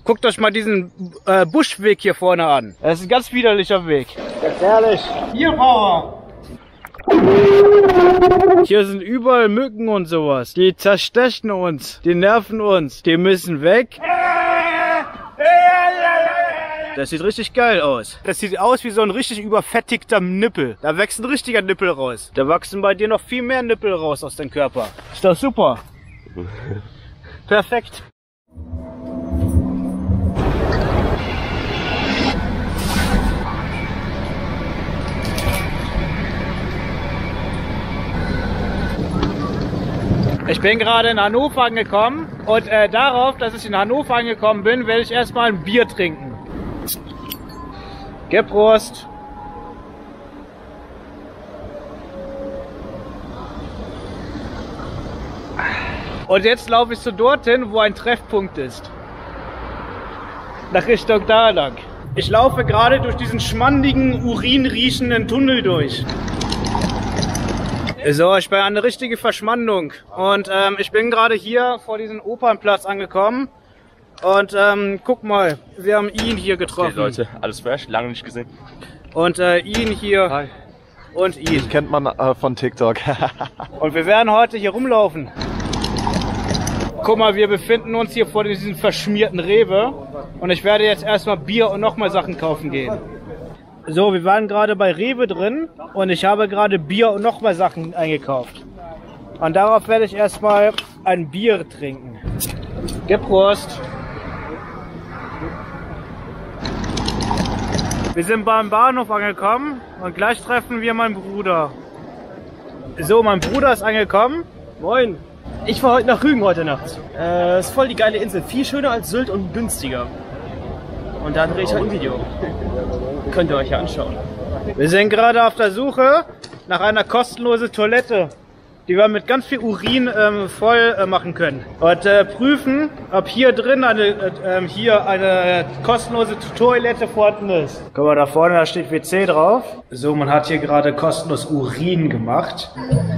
Guckt euch mal diesen Buschweg hier vorne an. Das ist ein ganz widerlicher Weg. Gefährlich. Bierpower. Hier sind überall Mücken und sowas. Die zerstechen uns, die nerven uns, die müssen weg. Das sieht richtig geil aus. Das sieht aus wie so ein richtig überfettigter Nippel. Da wächst ein richtiger Nippel raus. Da wachsen bei dir noch viel mehr Nippel raus aus deinem Körper. Ist doch super. Perfekt. Ich bin gerade in Hannover angekommen und darauf, dass ich in Hannover angekommen bin, werde ich erstmal ein Bier trinken. Prost! Und jetzt laufe ich so dorthin, wo ein Treffpunkt ist. Nach Richtung da lang. Ich laufe gerade durch diesen schmandigen, urinriechenden Tunnel durch. So, ich bin eine richtige Verschmandung. Und ich bin gerade hier vor diesem Opernplatz angekommen. Und guck mal, wir haben ihn hier getroffen. Hey Leute, alles fresh, lange nicht gesehen. Und ihn hier. Hi. Und ihn. Den kennt man von TikTok. Und wir werden heute hier rumlaufen. Guck mal, wir befinden uns hier vor diesem verschmierten Rewe. Und ich werde jetzt erstmal Bier und nochmal Sachen kaufen gehen. So, wir waren gerade bei Rewe drin und ich habe gerade Bier und nochmal Sachen eingekauft. Und darauf werde ich erstmal ein Bier trinken. Prost! Wir sind beim Bahnhof angekommen und gleich treffen wir meinen Bruder. So, mein Bruder ist angekommen. Moin! Ich fahre heute nach Rügen heute Nacht. Ist voll die geile Insel. Viel schöner als Sylt und günstiger. Und da drehe ich halt ein Video. Könnt ihr euch ja anschauen. Wir sind gerade auf der Suche nach einer kostenlosen Toilette, die wir mit ganz viel Urin voll machen können. Und prüfen, ob hier drin eine kostenlose Toilette vorhanden ist. Guck mal, da vorne, da steht WC drauf. So, man hat hier gerade kostenlos Urin gemacht.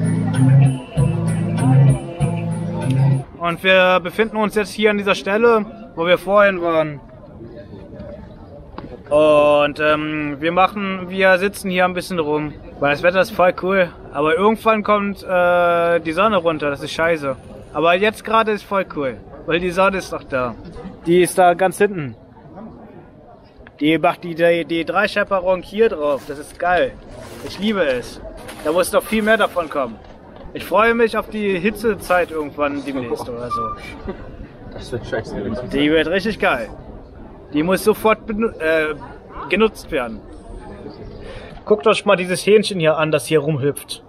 Und wir befinden uns jetzt hier an dieser Stelle, wo wir vorhin waren. Und wir sitzen hier ein bisschen rum, weil das Wetter ist voll cool. Aber irgendwann kommt die Sonne runter, das ist scheiße. Aber jetzt gerade ist voll cool, weil die Sonne ist doch da. Die ist da ganz hinten. Die macht die Dreischepperung hier drauf, das ist geil. Ich liebe es. Da muss noch viel mehr davon kommen. Ich freue mich auf die Hitzezeit irgendwann demnächst oder so. Das wird scheiße. Die wird richtig geil. Die muss sofort genutzt werden. Guckt euch mal dieses Hähnchen hier an, das hier rumhüpft.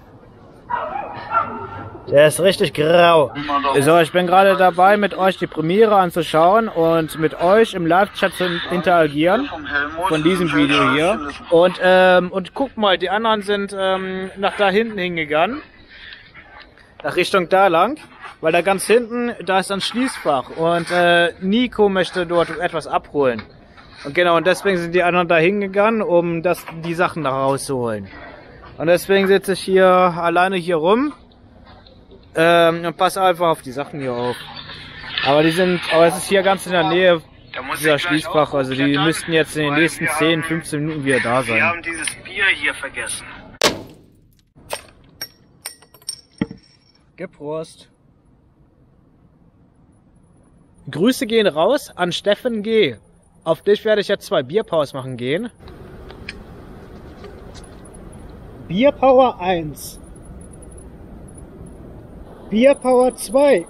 Der ist richtig grau. So, ich bin gerade dabei, mit euch die Premiere anzuschauen und mit euch im Live-Chat zu interagieren von diesem Video hier. Und guckt mal, die anderen sind nach da hinten hingegangen. Nach Richtung da lang. Weil da ganz hinten, da ist ein Schließfach und Nico möchte dort etwas abholen. Und genau, und deswegen sind die anderen da hingegangen, um die Sachen da rauszuholen. Und deswegen sitze ich hier alleine hier rum und passe einfach auf die Sachen hier auf. Aber es ist hier ganz in der Nähe dieser Schließfach, also die müssten jetzt in den nächsten 10, 15 Minuten wieder da sein. Wir haben dieses Bier hier vergessen. Prost. Grüße gehen raus an Steffen G. Auf dich werde ich jetzt 2 Bierpowers machen gehen. Bierpower 1. Bierpower 2.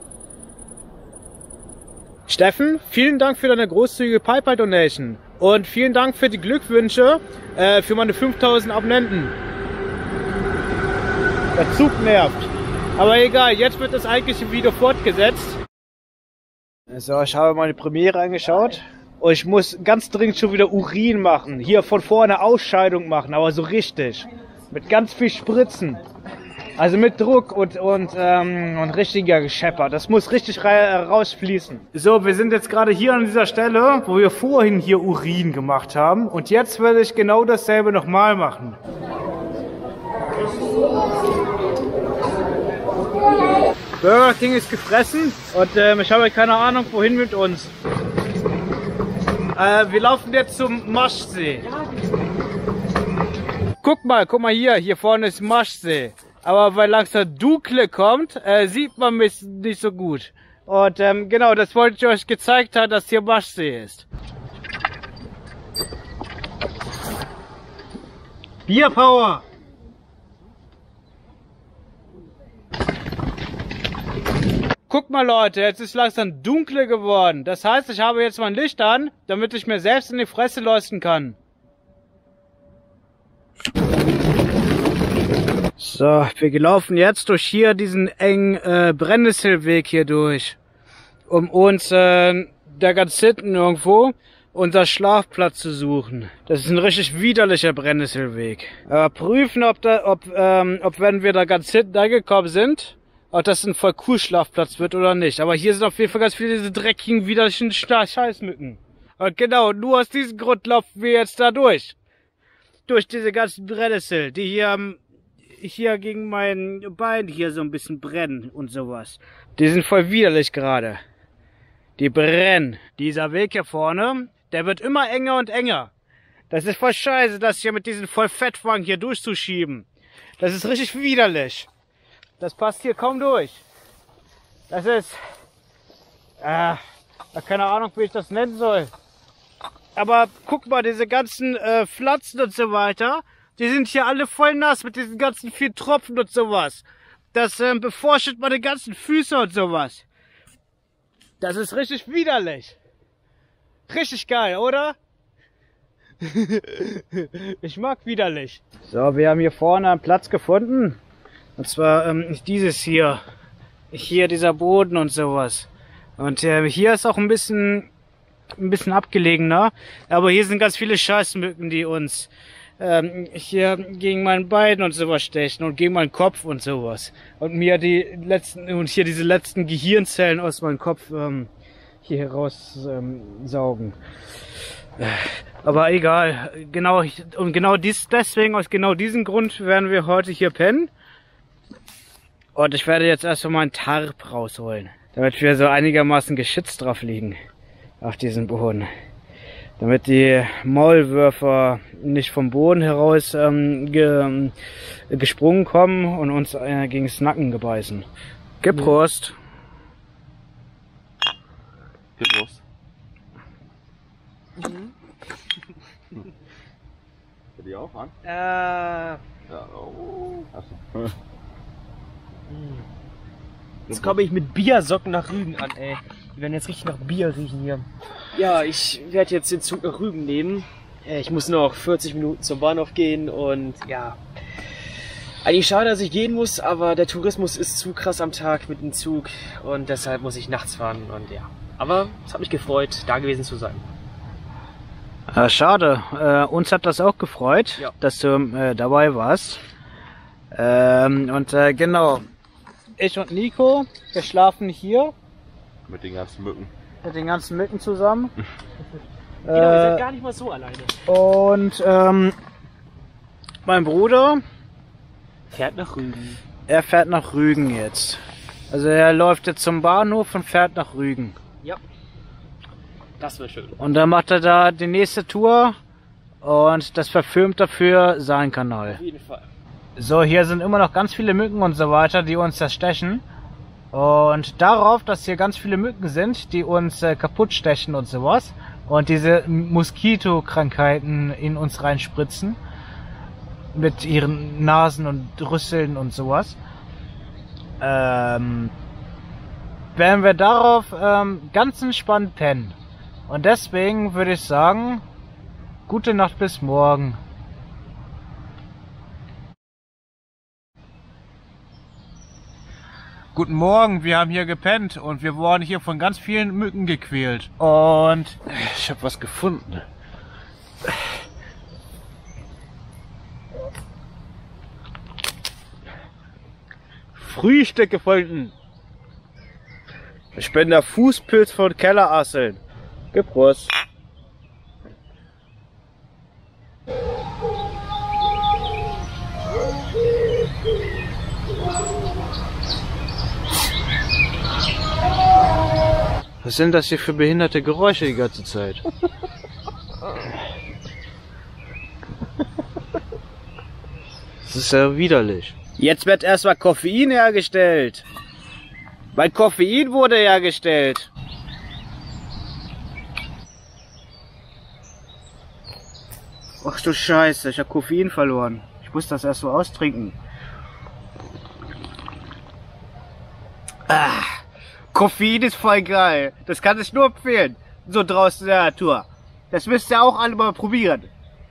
Steffen, vielen Dank für deine großzügige PayPal-Donation. Und vielen Dank für die Glückwünsche für meine 5000 Abonnenten. Der Zug nervt. Aber egal, jetzt wird das eigentliche Video fortgesetzt. So, ich habe meine Premiere angeschaut. Und ich muss ganz dringend schon wieder Urin machen. Hier von vorne Ausscheidung machen, aber so richtig. Mit ganz viel Spritzen. Also mit Druck und richtiger Geschepper. Das muss richtig rausfließen. So, wir sind jetzt gerade hier an dieser Stelle, wo wir vorhin hier Urin gemacht haben. Und jetzt werde ich genau dasselbe nochmal machen. Burger King ist gefressen und ich habe keine Ahnung, wohin mit uns. Wir laufen jetzt zum Maschsee. Guck mal hier vorne ist Maschsee. Aber weil langsam Dunkle kommt, sieht man mich nicht so gut. Und genau, das wollte ich euch gezeigt haben, dass hier Maschsee ist. Bierpower! Guck mal Leute, jetzt ist langsam dunkel geworden. Das heißt, ich habe jetzt mein Licht an, damit ich mir selbst in die Fresse leuchten kann. So, wir laufen jetzt durch hier diesen engen Brennnesselweg hier durch. Um uns da ganz hinten irgendwo unser Schlafplatz zu suchen. Das ist ein richtig widerlicher Brennnesselweg. Prüfen, ob wenn wir da ganz hinten angekommen sind, ob das ein voll cool Schlafplatz wird oder nicht. Aber hier sind auf jeden Fall ganz viele diese dreckigen, widerlichen Scheißmücken. Und genau, nur aus diesem Grund laufen wir jetzt da durch. Durch diese ganzen Brennnessel, die hier gegen mein Bein hier so ein bisschen brennen und sowas. Die sind voll widerlich gerade. Die brennen. Dieser Weg hier vorne, der wird immer enger und enger. Das ist voll scheiße, das hier mit diesen voll Fettwagen hier durchzuschieben. Das ist richtig widerlich. Das passt hier kaum durch. Das ist... keine Ahnung, wie ich das nennen soll. Aber guck mal, diese ganzen Pflanzen und so weiter, die sind hier alle voll nass mit diesen ganzen vielen Tropfen und sowas. Das beforscht meine ganzen Füße und sowas. Das ist richtig widerlich. Richtig geil, oder? Ich mag widerlich. So, wir haben hier vorne einen Platz gefunden. Und zwar dieses hier. Hier dieser Boden und sowas. Und hier ist auch ein bisschen abgelegener. Aber hier sind ganz viele Scheißmücken, die uns hier gegen mein Bein und sowas stechen und gegen meinen Kopf und sowas. Und mir diese letzten Gehirnzellen aus meinem Kopf hier heraussaugen. Aber egal. Deswegen, aus genau diesem Grund werden wir heute hier pennen. Und ich werde jetzt erstmal meinen Tarp rausholen, damit wir so einigermaßen geschützt drauf liegen, auf diesem Boden. Damit die Maulwürfer nicht vom Boden heraus gesprungen kommen und uns gegen das Nacken gebeißen. Gib Prost! Gib Prost. Für die auch an? Ja, oh. Achso. Jetzt komme ich mit Biersocken nach Rügen an, ey. Die werden jetzt richtig nach Bier riechen hier. Ja, ich werde jetzt den Zug nach Rügen nehmen. Ich muss noch 40 Minuten zum Bahnhof gehen und ja. Eigentlich schade, dass ich gehen muss, aber der Tourismus ist zu krass am Tag mit dem Zug und deshalb muss ich nachts fahren und ja. Aber es hat mich gefreut, da gewesen zu sein. Schade, uns hat das auch gefreut, ja, dass du dabei warst. Genau. Ich und Nico, wir schlafen hier. Mit den ganzen Mücken. Mit den ganzen Mücken zusammen. Genau, ihr seid gar nicht mal so alleine. Und mein Bruder fährt nach Rügen. Er fährt nach Rügen jetzt. Also er läuft jetzt zum Bahnhof und fährt nach Rügen. Ja. Das wird schön. Und dann macht er da die nächste Tour und das verfilmt dafür seinen Kanal. Auf jeden Fall. So, hier sind immer noch ganz viele Mücken und so weiter, die uns zerstechen. Und darauf, dass hier ganz viele Mücken sind, die uns kaputt stechen und sowas. Und diese Moskitokrankheiten in uns reinspritzen. Mit ihren Nasen und Rüsseln und sowas. Werden wir darauf ganz entspannt pennen. Und deswegen würde ich sagen, gute Nacht bis morgen. Guten Morgen, wir haben hier gepennt und wir wurden hier von ganz vielen Mücken gequält. Und ich habe was gefunden. Frühstück gefunden. Ich bin der Fußpilz von Kellerasseln. Gib Prost. Was sind das hier für behinderte Geräusche die ganze Zeit? Das ist ja widerlich. Jetzt wird erstmal Koffein hergestellt. Weil Koffein wurde hergestellt. Ach du Scheiße, ich habe Koffein verloren. Ich muss das erst so austrinken. Ah, Koffein ist voll geil. Das kann ich nur empfehlen. So draußen in der Natur. Das müsst ihr auch alle mal probieren.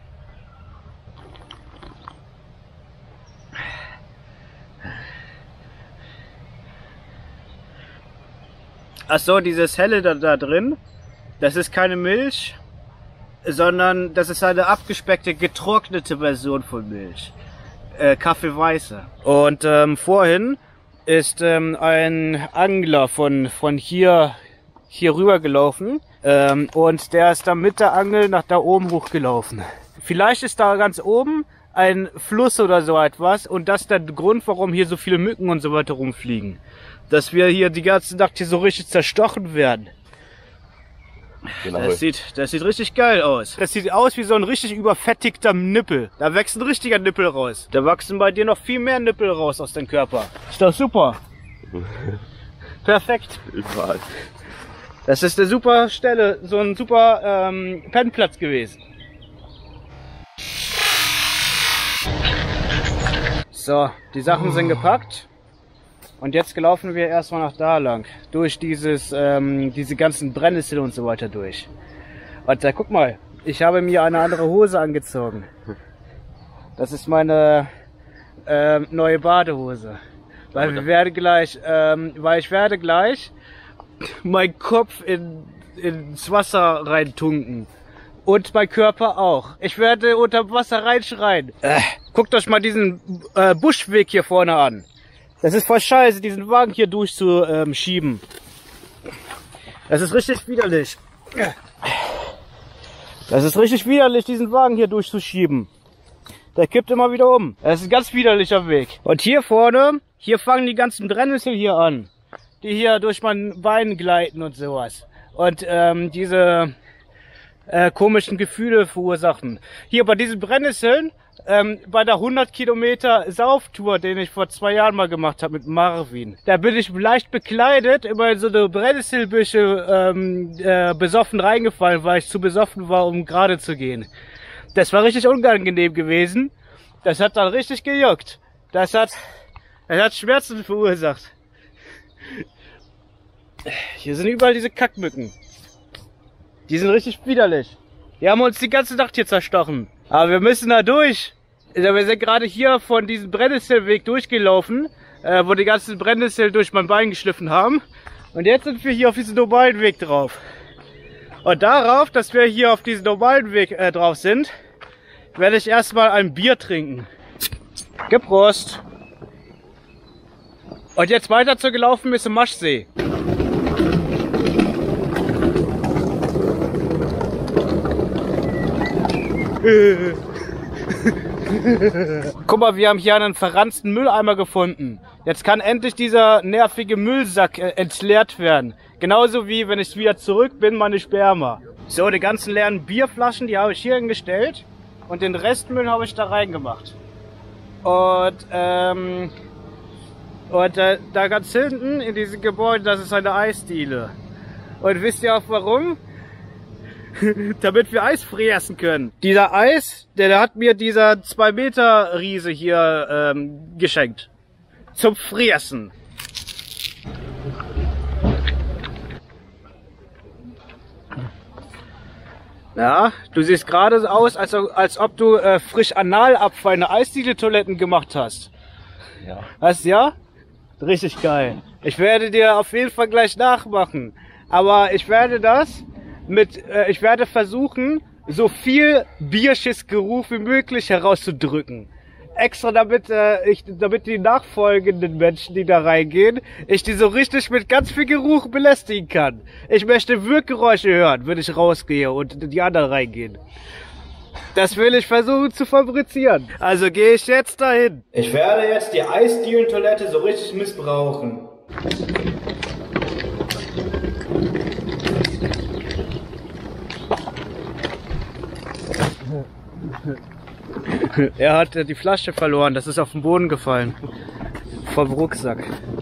Ach so, dieses helle da drin, das ist keine Milch, sondern das ist eine abgespeckte, getrocknete Version von Milch. Kaffeeweiße. Und vorhin ist ein Angler von hier rüber gelaufen und der ist dann mit der Angel nach da oben hochgelaufen. Vielleicht ist da ganz oben ein Fluss oder so etwas und das ist der Grund, warum hier so viele Mücken und so weiter rumfliegen. Dass wir hier die ganze Nacht hier so richtig zerstochen werden. Genau. Das sieht richtig geil aus. Das sieht aus wie so ein richtig überfettigter Nippel. Da wächst ein richtiger Nippel raus. Da wachsen bei dir noch viel mehr Nippel raus aus deinem Körper. Ist doch super. Perfekt. Überall. Das ist eine super Stelle, so ein super Pennplatz gewesen. So, die Sachen sind gepackt. Und jetzt laufen wir erstmal nach da lang. Durch diese ganzen Brennnesseln und so weiter durch. Und guck mal, ich habe mir eine andere Hose angezogen. Das ist meine neue Badehose. Weil ich werde gleich meinen Kopf ins Wasser reintunken. Und mein Körper auch. Ich werde unter Wasser reinschreien. Guckt euch mal diesen Buschweg hier vorne an. Das ist voll scheiße, diesen Wagen hier durchzuschieben. Das ist richtig widerlich. Das ist richtig widerlich, diesen Wagen hier durchzuschieben. Der kippt immer wieder um. Das ist ein ganz widerlicher Weg. Und hier vorne, hier fangen die ganzen Brennnessel hier an. Die hier durch mein Bein gleiten und sowas. Und diese komischen Gefühle verursachen. Hier bei diesen Brennnesseln, bei der 100 Kilometer Sauftour, den ich vor 2 Jahren mal gemacht habe mit Marvin. Da bin ich leicht bekleidet über so eine Brennnesselbüsche besoffen reingefallen, weil ich zu besoffen war, um gerade zu gehen. Das war richtig unangenehm gewesen. Das hat dann richtig gejuckt. Das hat Schmerzen verursacht. Hier sind überall diese Kackmücken. Die sind richtig widerlich. Die haben uns die ganze Nacht hier zerstochen. Aber wir müssen da durch. Wir sind gerade hier von diesem Brennnesselweg durchgelaufen, wo die ganzen Brennnesseln durch mein Bein geschliffen haben. Und jetzt sind wir hier auf diesem normalen Weg drauf. Und darauf, dass wir hier auf diesem normalen Weg drauf sind, werde ich erstmal ein Bier trinken. Geprost! Und jetzt weiter zu gelaufen bis zum Maschsee. Guck mal, wir haben hier einen verranzten Mülleimer gefunden. Jetzt kann endlich dieser nervige Müllsack entleert werden. Genauso wie, wenn ich wieder zurück bin, meine Sperma. So, die ganzen leeren Bierflaschen, die habe ich hier hingestellt. Und den Restmüll habe ich da reingemacht. Und da ganz hinten in diesem Gebäude, das ist eine Eisdiele. Und wisst ihr auch warum? Damit wir Eis fressen können. Dieser Eis, der hat mir dieser 2 Meter Riese hier geschenkt. Zum Fressen. Ja, du siehst gerade aus, als ob du frisch Analabfall in Eisdiele-Toiletten gemacht hast. Ja. Weißt du, ja? Richtig geil. Ich werde dir auf jeden Fall gleich nachmachen. Aber ich werde ich werde versuchen, so viel Bierschissgeruch wie möglich herauszudrücken. Extra damit die nachfolgenden Menschen, die da reingehen, ich die so richtig mit ganz viel Geruch belästigen kann. Ich möchte Wirkgeräusche hören, wenn ich rausgehe und die anderen reingehen. Das will ich versuchen zu fabrizieren. Also gehe ich jetzt dahin. Ich werde jetzt die Eisdielentoilette so richtig missbrauchen. Er hat die Flasche verloren, das ist auf den Boden gefallen. Vom Rucksack.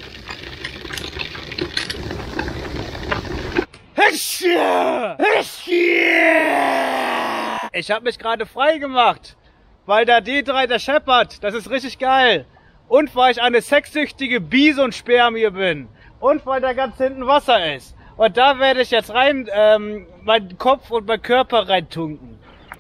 Ich habe mich gerade frei gemacht, weil der D3 der scheppert. Das ist richtig geil. Und weil ich eine sexsüchtige Bisonspermie bin. Und weil da ganz hinten Wasser ist. Und da werde ich jetzt rein, meinen Kopf und meinen Körper reintunken.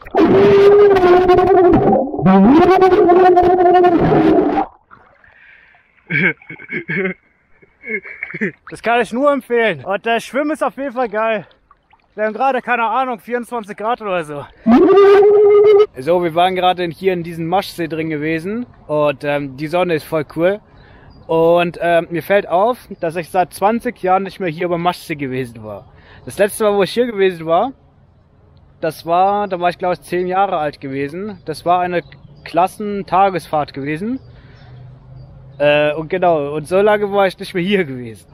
Das kann ich nur empfehlen. Und der Schwimmen ist auf jeden Fall geil. Wir haben gerade, keine Ahnung, 24 Grad oder so. So, wir waren gerade hier in diesem Maschsee drin gewesen. Und die Sonne ist voll cool. Und mir fällt auf, dass ich seit 20 Jahren nicht mehr hier beim Maschsee gewesen war. Das letzte Mal, wo ich hier gewesen war, da war ich glaube ich 10 Jahre alt gewesen. Das war eine Klassentagesfahrt gewesen. Und genau, und so lange war ich nicht mehr hier gewesen.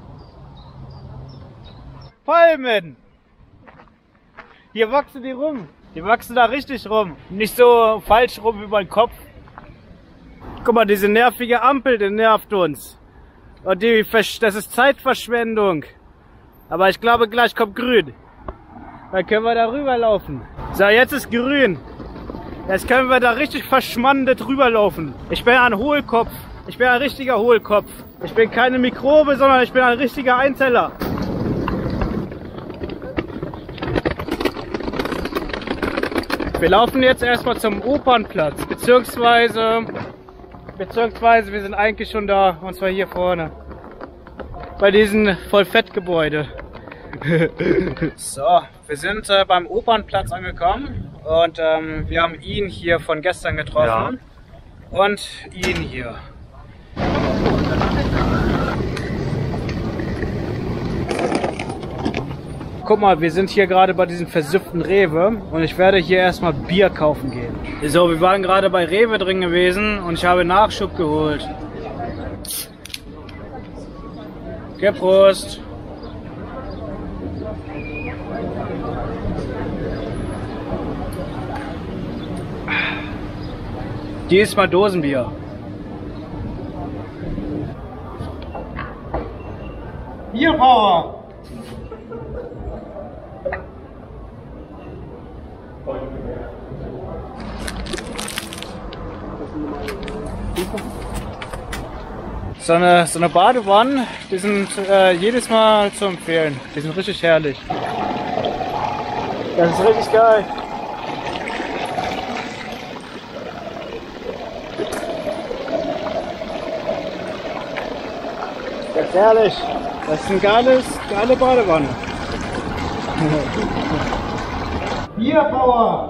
Palmen! Hier wachsen die rum. Die wachsen da richtig rum. Nicht so falsch rum wie mein Kopf. Guck mal, diese nervige Ampel, die nervt uns. Und das ist Zeitverschwendung. Aber ich glaube, gleich kommt grün. Dann können wir da rüberlaufen. So, jetzt ist grün. Jetzt können wir da richtig verschmandet rüberlaufen. Ich bin ein Hohlkopf. Ich bin ein richtiger Hohlkopf. Ich bin keine Mikrobe, sondern ich bin ein richtiger Einzeller. Wir laufen jetzt erstmal zum Opernplatz, beziehungsweise wir sind eigentlich schon da, und zwar hier vorne. Bei diesem Vollfettgebäude. So, wir sind beim Opernplatz angekommen und wir haben ihn hier von gestern getroffen. Ja. Und ihn hier. Guck mal, wir sind hier gerade bei diesem versifften Rewe und ich werde hier erstmal Bier kaufen gehen. So, wir waren gerade bei Rewe drin gewesen und ich habe Nachschub geholt. Okay, Prost! Diesmal Dosenbier. Bierpower! So eine Badewanne, die sind jedes Mal zu empfehlen. Die sind richtig herrlich. Das ist richtig geil. Das ist herrlich. Das ist eine geile Badewanne. Bierpower!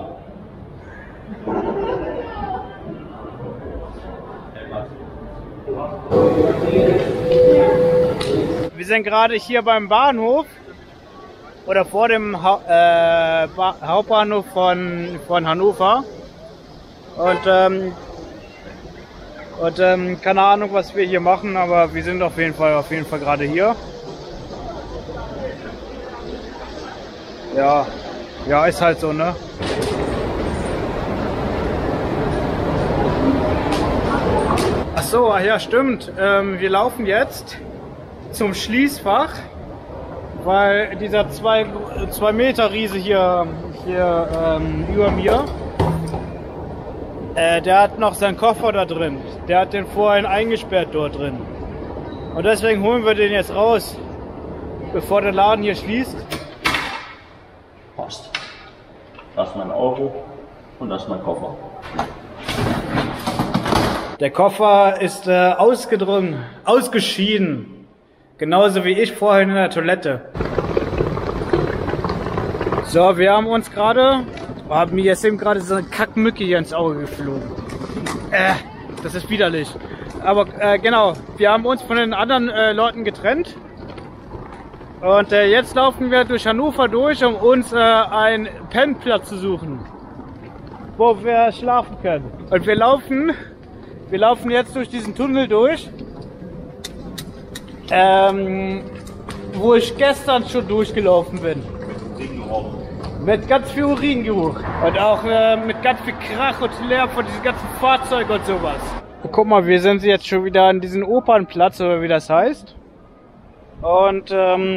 Wir sind gerade hier beim Bahnhof oder vor dem Hauptbahnhof von Hannover und keine Ahnung, was wir hier machen, aber wir sind auf jeden Fall gerade hier. Ja, ist halt so, ne? Ach so, ja, stimmt. Wir laufen jetzt zum Schließfach, weil dieser 2 Meter Riese hier über mir, der hat noch seinen Koffer da drin. Der hat den vorhin eingesperrt dort drin. Und deswegen holen wir den jetzt raus, bevor der Laden hier schließt. Passt. Das ist mein Euro und das ist mein Koffer. Der Koffer ist ausgeschieden. Genauso wie ich vorhin in der Toilette. So, wir haben uns gerade, mir ist eben gerade so eine Kackmücke hier ins Auge geflogen. Das ist widerlich. Aber genau, wir haben uns von den anderen Leuten getrennt. Und jetzt laufen wir durch Hannover durch, um uns einen Pennplatz zu suchen, wo wir schlafen können. Und wir laufen jetzt durch diesen Tunnel durch, wo ich gestern schon durchgelaufen bin. Uringeruch. Mit ganz viel Uringeruch. Und auch mit ganz viel Krach und Lärm von diesen ganzen Fahrzeugen und sowas. Guck mal, wir sind jetzt schon wieder an diesem Opernplatz, oder wie das heißt. Und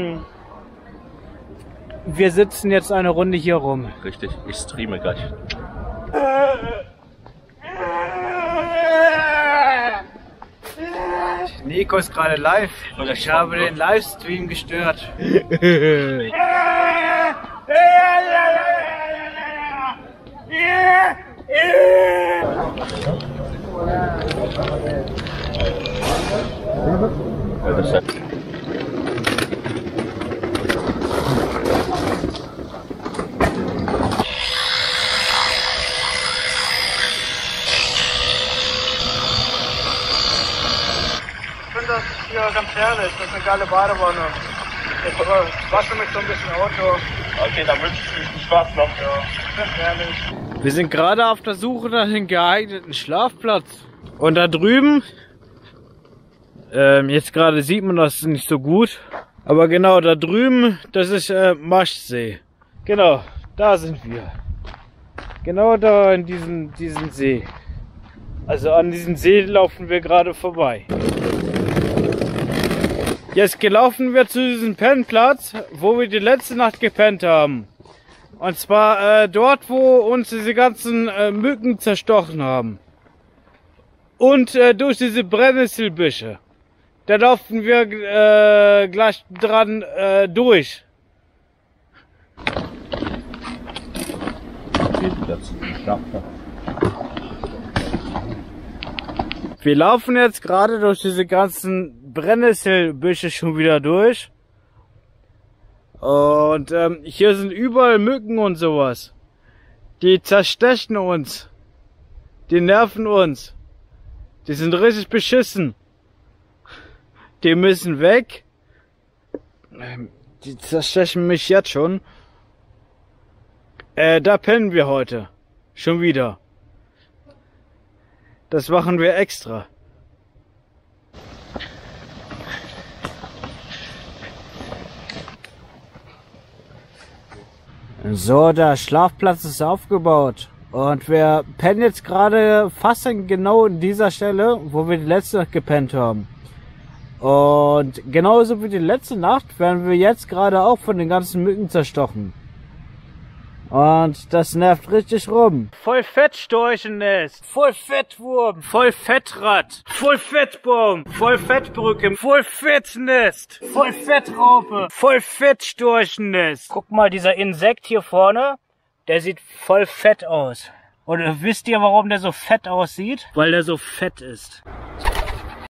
wir sitzen jetzt eine Runde hier rum. Richtig, ich streame gleich. Nico ist gerade live und ich habe den Livestream gestört. Ich finde das hier ganz herrlich, das ist eine geile Badewanne. Ich wasche mich so ein bisschen Auto. Okay, dann wünsche ich viel Spaß noch. Ja, das ist herrlich. Wir sind gerade auf der Suche nach einem geeigneten Schlafplatz. Und da drüben, jetzt gerade sieht man das nicht so gut, aber genau da drüben, das ist Maschsee. Genau, da sind wir. Genau da in diesem See. Also an diesem See laufen wir gerade vorbei. Jetzt gelaufen wir zu diesem Pennplatz, wo wir die letzte Nacht gepennt haben. Und zwar dort, wo uns diese ganzen Mücken zerstochen haben. Und durch diese Brennnesselbüsche. Da laufen wir gleich dran durch. Wir laufen jetzt gerade durch diese ganzen Brennnesselbüsche schon wieder durch. Und hier sind überall Mücken und sowas. Die zerstechen uns. Die nerven uns. Die sind richtig beschissen. Die müssen weg. Die zerstechen mich jetzt schon. Da pennen wir heute. Schon wieder. Das machen wir extra. So, der Schlafplatz ist aufgebaut. Und wir pennen jetzt gerade fast genau in dieser Stelle, wo wir die letzte Nacht gepennt haben. Und genauso wie die letzte Nacht werden wir jetzt gerade auch von den ganzen Mücken zerstochen. Und das nervt richtig rum. Voll Fettstorchennest, voll Fettwurm, voll Fettrad, voll Fettbaum, voll Fettbrücke, voll Fettnest, voll Fettraupe, voll Fettstorchennest. Guck mal, dieser Insekt hier vorne, der sieht voll fett aus. Und wisst ihr, warum der so fett aussieht? Weil der so fett ist.